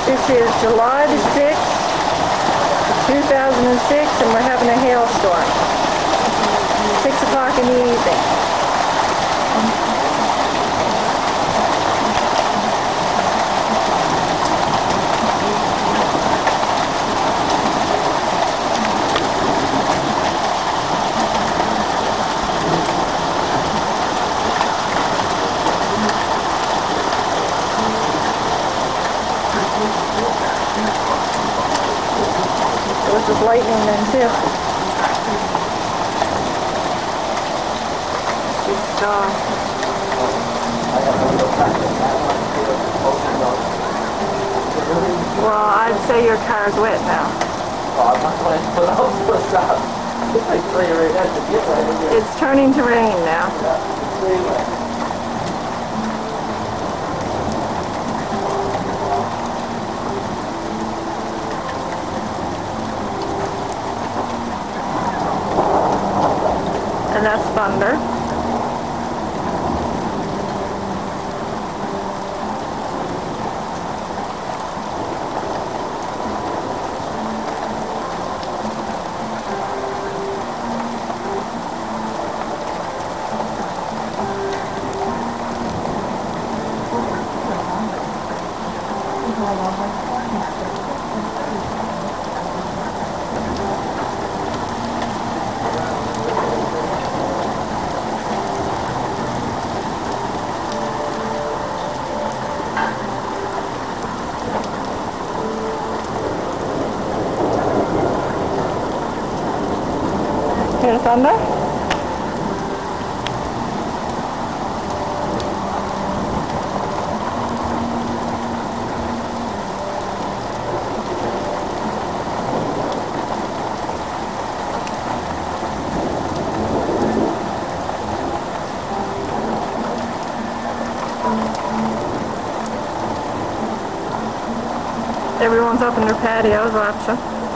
This is July the 6th, 2006, and we're having a hailstorm. 6 o'clock in the evening. There was just lightning then too. Just well, I'd say your car's wet now. It's turning to rain now. And that's thunder. Hear the thunder? Everyone's up in their patios watching.